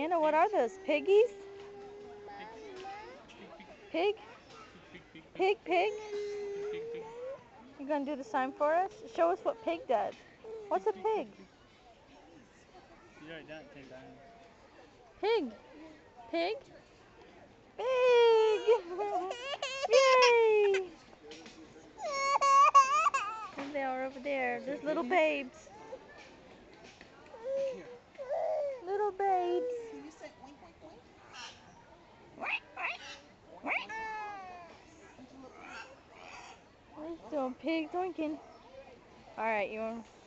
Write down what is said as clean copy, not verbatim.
Anna, what are those? Piggies? Pig? Pig, pig? You gonna do the sign for us? Show us what pig does. What's a pig? You write that, take that. Pig. Pig? Pig! Yay! There they are over there. There's little babes. Little babes. Can you say oink, oink, oink? They're still pigs oinking. Alright, you want